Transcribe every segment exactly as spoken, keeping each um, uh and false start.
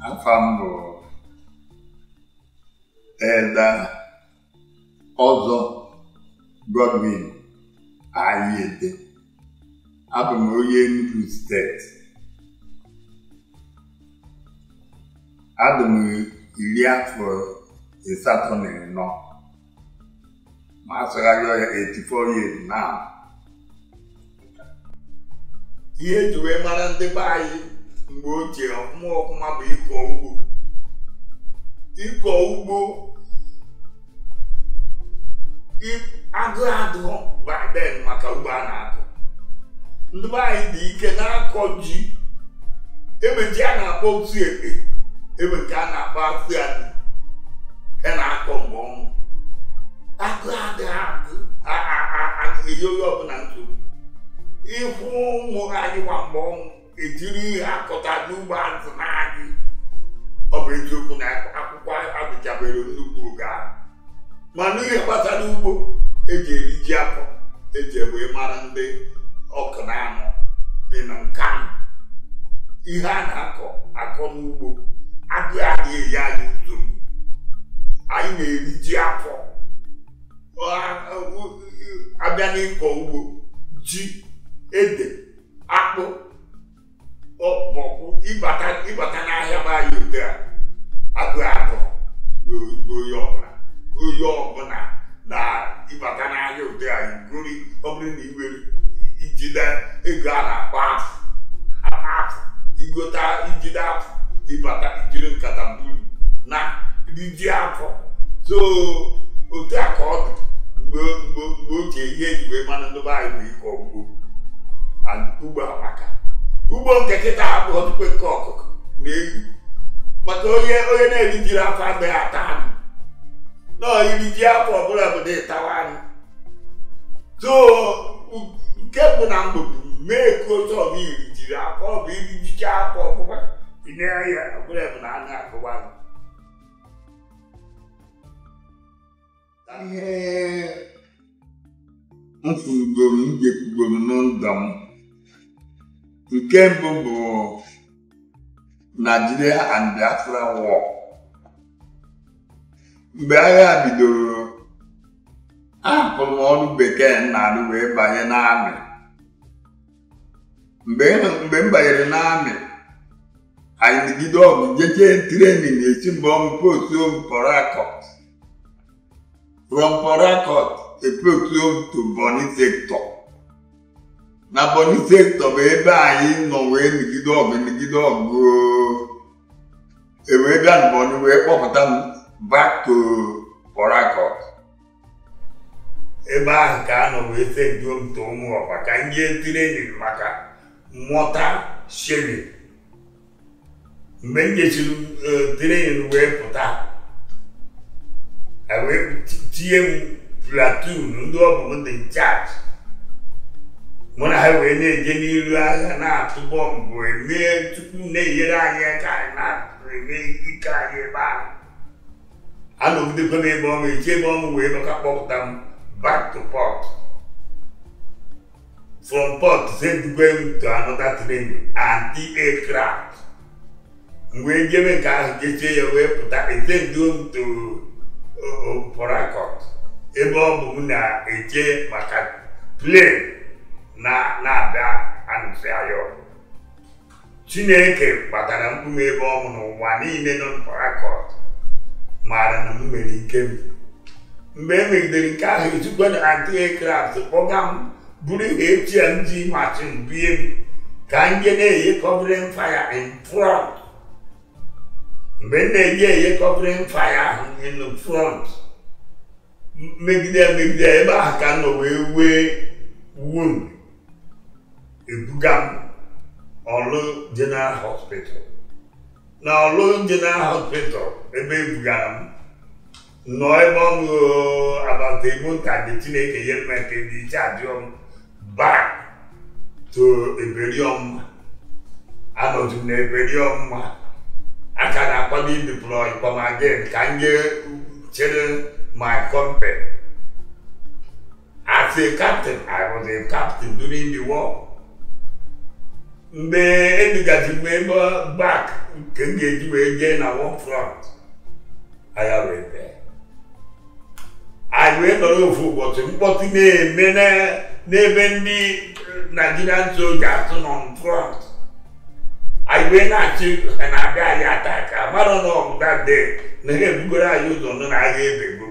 Afambo Ede Ozor I Ede abụ m onye Enugu State. Adị m iri afọ asatọ na anọ ma asụgharị ya eighty-four years now. Ihe eji wee mara ndị be anyị mgbe ochie ọfụma ọfụma bụ ịkọ ugbo. Ịkọ ugbo agụ adụ by then maka ugbo a na-akọ. Ndị be anyị dị ike na-akọ ji, ebe ji a na-akpọ otu ekpe, ebe nke a na-akpọ asụ adị, ha na-akọ mgbe ọnwụ. Agụ adị agụ eyi onye ọbụla nsogbu. Ịhụ ụmụ anyị nwa mgbe ọnwụ ejiri ihe akọta n'ugbo azụ na-adị, ọ bụ eziokwu na akwụkwọ adịchabere nnukwu oge ahụ. Mana ihe gbasara ugbo eji eri ji afọ, eji wee mara ndị ọkụ na anụ ịnọ nka. Ihe a na-akọ akọ n'ugbo adịghị adị eyi anyị nsogbu. Anyị na-eri ji afọ. Abịa n'ịkọ ugbo, ji, ede, akpụ, ọbọkwụ, ịbata ịbata n'ahịa bụ anyị ute a agụ adọ n'oyi ọbụla. Oyi ọbụla na ịbata n'ahịa ute a igori ọ bụrụ na iwere ijide ego a na-akpọ afụ afụ igota ijide afụ ịbata ijiri nkata mburu na riji afọ. So otu a ka ọ dị mgbe mgbe mgbe ochie ihe eji wee mana ndị be anyị bụ ịkọ ugbo. Ugbo amaka. Ugbo nke kịta abụ ọdụkwe nke ọkụkọ na ewu, maka onye onye na-eri jiri afọ adịghị ata anụ. Nọọ iri ji afọ ọbụla bụ na ịtawa anụ. So nke bụ na mgbe bụ mee ka otu ọbụ iri jiri afọ ọ bụ iri jicha afọ ọbụla ine ya ọbụla bụ na anụ akụwa anụ. Ihe mfurugoro m jekwugoro n'ndụ m nke mbụ bụ Nigeria and Biafran war. Mgbe agha bidoro, ahapụrụ m ọrụ bekee na-arụ wee banye n'amị. Mgbe mgbe m banyere n'amị, anyị megide ọgụ jechee training esi mgbe ọmụ post home Port Harcourt. From Port Harcourt, a post home to Bonny sector. Na Bonny sector bụ ebe anyị nọ wee megide ọgụ megide ọgụ ewee bịa na Bonny wee kpọpụta m back to Port Harcourt. Ebe ahụ ka a nọ wee seduo m to ụmụ ọba ka m jee training maka mmụta shelling. Mgbe m jechiri training wee pụta, wee tinye m platoon ndị ọbụ m dị charge. Mụ na ha wee na-eje n'iru agha na-atụ bọmbụ emee tupu na-enyere anyị aka anyị na-eme ike anyị ebe ahụ. Anọgidekwa m ebe ọmụ echi ebe ọmụ wee maka kpọpụta m back to port. From port send m to another training anti-aircraft. Mgbe jebe nke ahụ jechie ya wee pụta esenduo m to Port Harcourt ebe ọ bụ m na-eche maka plane na na-abịa anụsị anyị ọgụ. Chineke kpatara mkpume ebe ọ mụ n'ụwa niile nọ Port Harcourt maara na m nwere ike m. Mgbe e megidere nke ahụ ejikwa na anti-aircraft kpọga m buru ihe echi m ji machin bie m ka m je na-eye covering fire in front. Mgbe m na-eji eye covering fire ahụ in front, megide megide ebe ahụ ka m nọ wee wee wound. Ebuga m Ọlụ General Hospital. Na Ọlụ General Hospital ebe ebugara m nọ ebe ọṅụ about a month ka Chineke nyere m aka dị iche adịọ m back to Eberiọmma. Anọdụ m na Eberiọmma. Aka na-akwado ideploy come again ka m jee chere my company. As a captain, I was a captain during the war. Mgbe edugaziri m ebe back ka m ga-eji wee jee na war front agha wee bee anyị wee nọrọ ofu ụbọchị mkpọtụ na-eme n'ebe ndị Nigerian soldiers nọ n front anyị wee na-achị ha na-abịa anyị ataka mara na ọbụda de na ha ebugoro anyị ụzọ nọ na agha ebego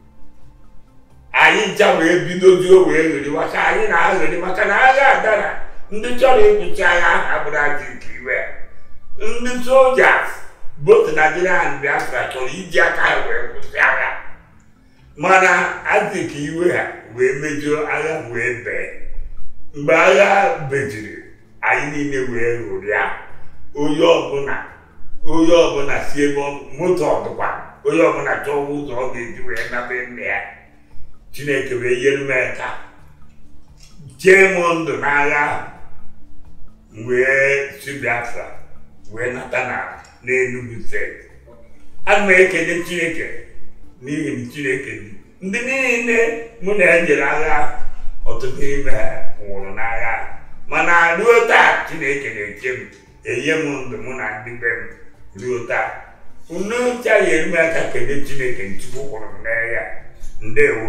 anyị ncha wee bidozie wee gheri maka anyị na-agheri maka na agha adara ndị chọrọ ịkwụsị agha ahụ abụrụ ajị nke iwe ndị soldiers both Nigerian and Biafran chọrọ iji aka ha wee kwụsị agha mana adị ka iwe ha wee mejuo agha wee bee mgbe agha bejiri anyị niile wee ghụrịa onye ọbụla onye ọbụla si ebe moto ọdụkwa onye ọbụla chọwa ụzọ ọ ga-eji wee nabe nne ya Chineke wee nyere m aka chee m ndụ n'agha ahụ wee si Biafra wee nata na n'Enugu State. Ana m ekele Chineke n'ihi na Chineke dị ndị niile mụ na ya jere agha ọtụtụ n'ime ha nwụrụ n'agha mana ruo taa Chineke na-eche m enye m ndụ mụ na ndị be m ruo taa unu cha nyere m aka kele Chineke nchukwu kwụrụ m n'agha ndewo.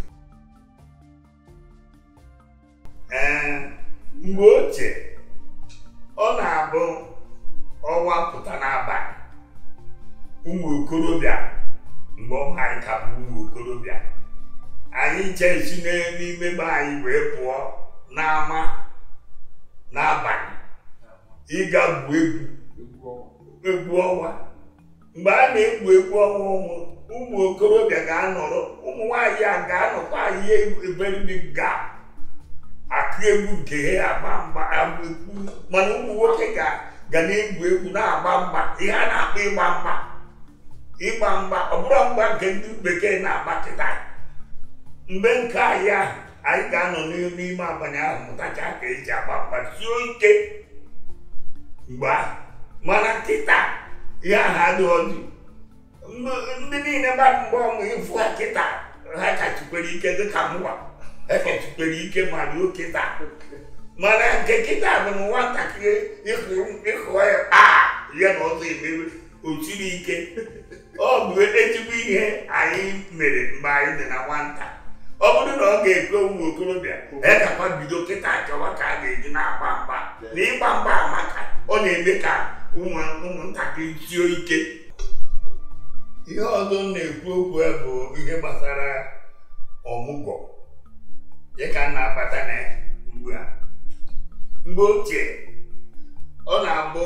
Ee mgbe ochie ọ na-abụ ọnwa pụta n'abalị ụmụ okorobịa mgbe ọma anyị ka bụ ụmụ okorobịa anyị chesi n'ime be anyị wee pụọ n'ama n'abalị ịga gbuo egwu egwu ọnwa. Mgbe a na-egwu egwu ọnwa ụmụ okorobịa ga-anọrọ ụmụ nwaanyị a ga-anọkwa ihe eberibi ga akụ egwu nke ha agba mgba mana ụmụ nwoke ga na-egwu egwu na-agba mgba ihe a na-akpọ ịgba mgba ịgba mgba ọ bụrụ mgba nke ndị bekee na-agba kịta. Mgbe nke anyị ahụ anyị ga-anọ n'ime abalị ahụ mụtacha ka eji agba mgba zuo ike mgbe ahụ mana kịta ihe ahụ adịghị ndị niile gbara mgbe ọnwụ ịfụ ha kịta ha kachikwere ike dịka mụwa ekechukwere ike ma ruo kịta mana nke kịta bụ na nwatakịrị ịhụ ya a ya na ọzọ emewe o siri ike. Ọ bụ ezigbo ihe anyị mere mgbe anyị dị na nwata. Ọ bụrụ na ọ ga-ekwe ụmụ okorobịa ekakwa bido kịta achọwa ka a ga-eji na-agba mgba na ịgba mgba amaka ọ na-eme ka ụmụntakịrị zuo ike. Ihe ọzọ na-ekwu okwu bụ ihe gbasara ọmụgwọ dịka na-abata na ugbu a. Mgbe ochie ọ na-abụ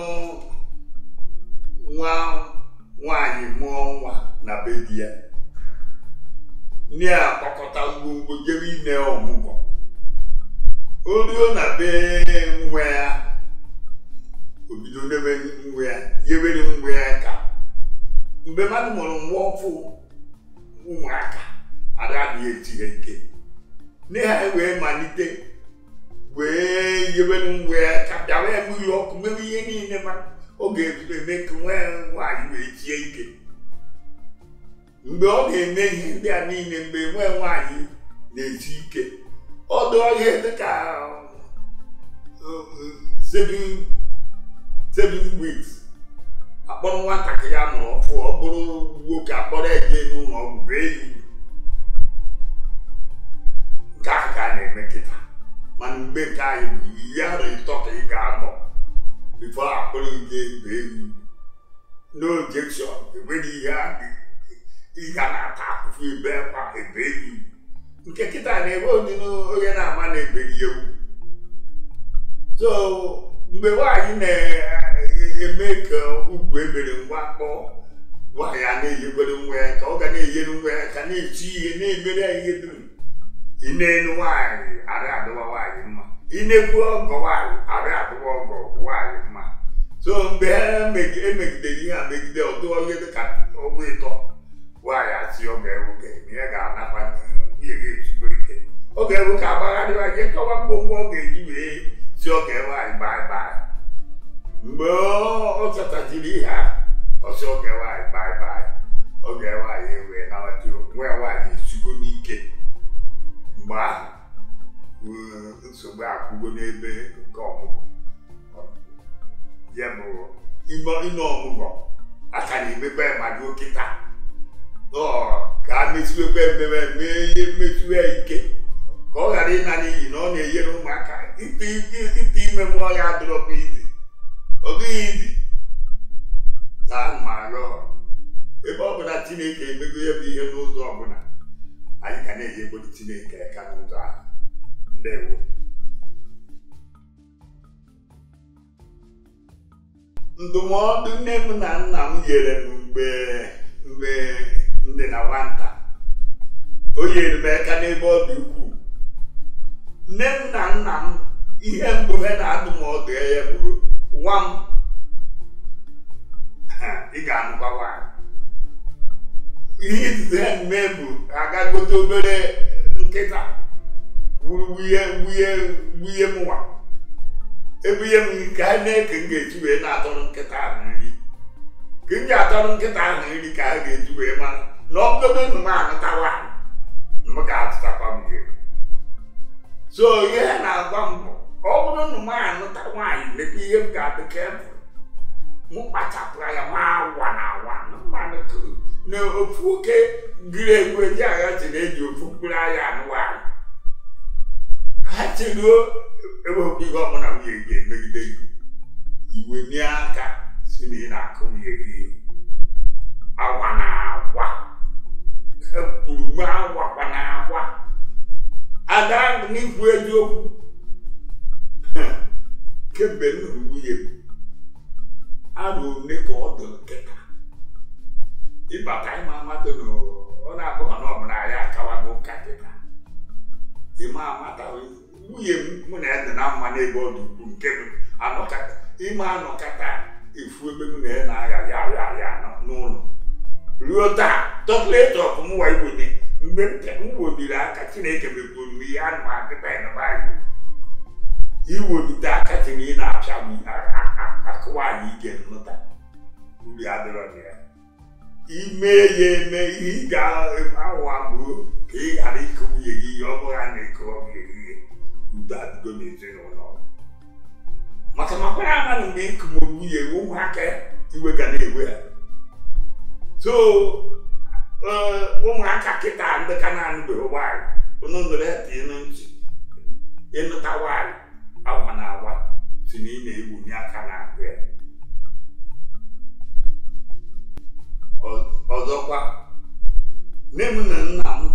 nwa nwaanyị mụọ nwa na be di ya na-akpọkọta ngwongwo jere ime ọmụgwọ. O ruo na be nwa ya o bido n'ebe nwa ya yewere nwa ya ka mgbe mmadụ mụrụ nwa ọfụ ụmụaka agaghị eti ha ike nne ha wee malite wee yewere nwa ya ka bịawa ya mmiri ọkụ mewe ihe niile ma ọ ga-eme ka nwa ya nwaanyị wee tie ike. Mgbe ọ na-eme ihe ndị a niile mgbe nwa nwaanyị na-esi ike ọ dụọ ihe dịka seven weeks akpọrọ nwatakịrị a mụrụ ọfụ ọ bụrụ nwoke akpọrọ eje n'ụlọ ọgwụ bee ya ugwu. Nke ahụ ka a na-eme kịta mana mgbe nke anyị bụ iri arọ ịtọ ka ị ga-anọ bifo akpọrọ ije bee ya ugwu. No injection enweghị ihe ihe a na-ata afụfụ ebe akwa ebe ugwu. Nke kịta na-ebe ụdị onye na-ama na-eberi ya ugwu. So mgbe nwaanyị na-eme ka ugwu ebere ngwa kpọọ nwaanyị a na-enyegwere nwa ya ka ọ ga na-enyere nwa ya ka na-eti ihe na-emere ya ihe dum. Ị na-enu nwaanyị ara adịwa nwaanyị mma, ị na-ekwu ọgọ nwaanyị ara adịwa ọgọ nwaanyị mma. So mgbe ha emegidere ihe a megide ọdụ onye dịka ọgwụ ịtọ nwaanyị asị ọ ga-ewoke ihe ga-anakwa nwunye ga-ejigbo ike ọ ga-ewu ka agbagharịwa ihe chọwa mgbomgbo ọ ga-eji wee si ọ ga-enwaanyị bye bye. Mgbe ọ chọtachiri ihe ahụ ọsị ọ ga-enwaanyị bye bye ọ ga-enwaanyị ewee nawata nwa nwaanyị esigo n'ike. Mgbe ahụ nsogbu akwụgo n'ebe nke ọmụmụ ya bụ ime ino ọmụgwọ aka na-emekwa mmadụ okịta ka a mechiwekwa ememe mee ihe mmechiwe ike ka ọ ghara ịna n'iyi na ọ na-enyere ụmụaka ite ime mmụọ ya adịrọkwa izi ọ dịghị izi na mmalụ ebe ọ bụla Chineke emego ya bụ ihe n'ụzọ ọbụla anyị ka na-enyegodi Chineke aka n'ụzọ ahụ. Ndewo. Ndụmọdụ nne m na nna m nyere m mgbe mgbe ndị na nwata o nyere m aka n'ebe ọ dị ukwuu. Nne m na nna m ihe mbụ ha na-adụ m ọdụ ya bụ nwa m ị ga-anụkwa nwaanyị. Ihe izizi ha mme bụ aga gote obere nkịta wuru wuye wuye wuye m nwa ebunye m nke ha na-eke m ga-eji wee na-atọrọ nkịta ahụ nri ka m ji atọrọ nkịta ahụ nri ka ha ga-eji wee mara na ọ bụgodo nụ m anụta nwaanyị m ga-atụtakwa m ihe. So ihe ha na-agwa m bụ ọ bụrụ na m anụta nwaanyị mekwa ihe m ga-adị ka efu m kpachapụra ya ma awa na awa na mmanụ kuru na ofu oke giri egwu eji agha ji na-eji ofu mkpụrụ anya anụ nwaanyị ha cheruo ewepụ ihe ọbụla nwunye ga-emegide gị iwe nye aka si na ị na-akụ nwunye gị awa na agwa kwuru nwe awakwa na agwa ada n'ikwu eziokwu kemgbe m hụrụ nwunye m arụ one ka ọ dị nkịta ịbata ịma amadụ na ọ na-abụghị na ọbụla ya akawago nka nkịta ịma amata nwunye m mụ na ya dị na mma n'ebe ọ dị ukwu nke ime anọkata efu ebe m na ya na-agha ya ya ya n'ụlọ ruo taa tọkletọ mụwa iwene mgbe m wobiri aka Chineke mepụrụ m ihe anụ akịta ya na Baịbụl iwolite aka tiri ị na-apịa akụwa anyị ike nnụta uri adịrọ na ya ime ya eme ihe ị ga-awa bụ ka ị ghara ike nwunye gị ihe ọ bụrụ a na-eke nwunye gị ihe udo adịgo n'ezinụlọ maka makwara amanụ mgbe ị kụmụrụ nwunye gị ụmụaka iwe ga na-ewe ha. So ụmụaka kịta ndị ka na-anụbeghị nwaanyị ụnụ nụrụ ya tinye na ntị ịnụta nwaanyị awa na awa si na ị na-egbunye aka na akụ ya. Ọzọkwa nne m na nna m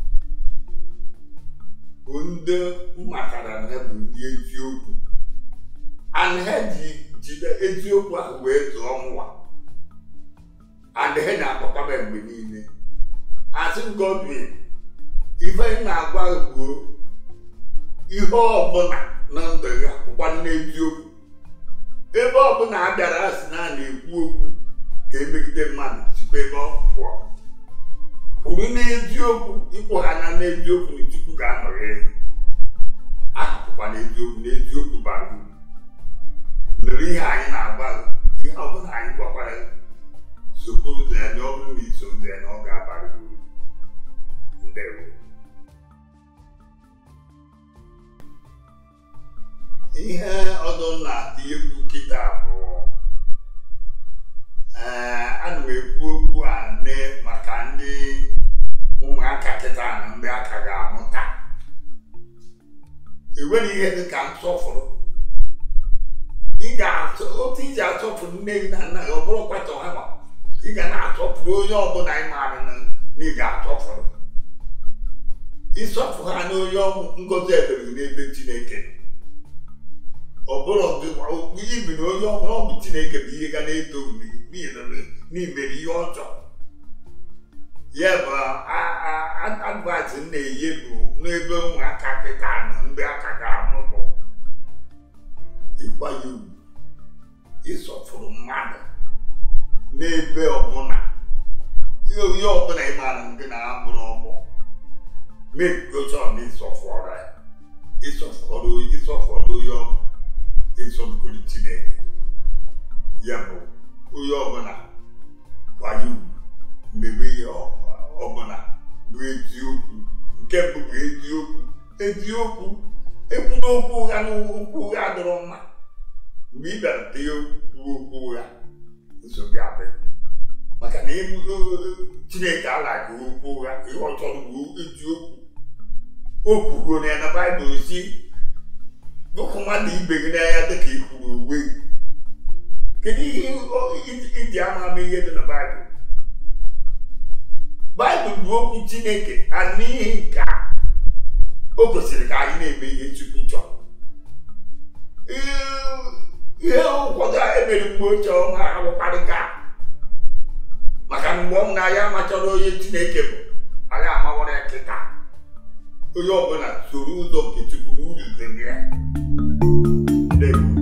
bụ ndị mmatara na bụ ndị eziokwu and ha ji jide eziokwu ahụ wee zụọ nwa and ha na-akpọkwaba mgbe niile asị Godwin ife na-agwa gbuo ihe ọbụla na ndụ ya bụkwa n'eziokwu ebe ọbụla a bịara asị na a na-ekwu okwu ka emegide mmadụ sikwa ebe ọ pụọ kwuru n'eziokwu ịkwụ ha na n'eziokwu na Chukwu ga-anọrịrị ahapụkwa n'eziokwu n'eziokwu bara uru. Mere ihe anyị na-agba ihe ọbụla anyị gwakwara sokwa ụzọ ya na ọ bụrụ na iso ụzọ ya na ọ ga-abara uru. Ndewo. Ihe ọzọ na-etinyekwu kịta bụ ee ana m ekwu okwu a nne maka ndị ụmụaka kịta na ndị aka ga-amụta. Enwere ihe dị ka nsọfụrụ ị ga-asọ otu iji asọfụrụ nne gị na nna gị ọ bụrụ kwatọ ha ma ị ga na-asọfụrụ onye ọbụla ị maara na ị ga-asọfụrụ ịsọfụ ha na onye ngozi edere n'ebe Chineke ọ bụrụ ibi na onye ọbụla ọ bụ Chineke bụ ihe ga na-eto n'imere ihe ọ chọrọ ya bụ advaịsị m na-enye bụ n'ebe ụmụaka kịta na ndị aka ga-amụ bụ ịkwanye ugwu ịsọfụrụ mmadụ n'ebe ọbụla ihe ọbụla ị maara ndị na-amụrụ ọgbọ mebigochọn ịsọfụrụ ya ịsọfụrụ ịsọfụrụ onye ọbụla ịsọfụrụ Chineke ya bụ onye ọbụla kwanye ugwu mmebe ihe ọbụla bụ eziokwu. Nke mbụ bụ eziokwu eziokwu ekwuru okwu ụgha na okwu ụgha dịrọ mma mgbe ị bịara tee okwu okwu ụgha nsogbu abịa maka na Chineke alaghị okwu ụgha ihe ọ chọrọ bụ iji okwu okwugo na ya na Baịbụl si dụkụ mmadụ ibe gị n'anya dịka ikwuru onwe gị. Kedu ihe iji ama ama ihe dị na Baịbụl? Baịbụl bụ okwu Chineke, a n'ihi nke a o kwesịrị ka anyị na-eme ihe Chukwu chọrọ. Ihe ụfọdụ emere mgbe ochie ọma agwụkwarịka maka mgbe ọ na ya amachọrọ onye Chineke bụ anyị amawara ya kịta. Onye ọbụla soro ụzọ nke Chukwu n'uru dị ya.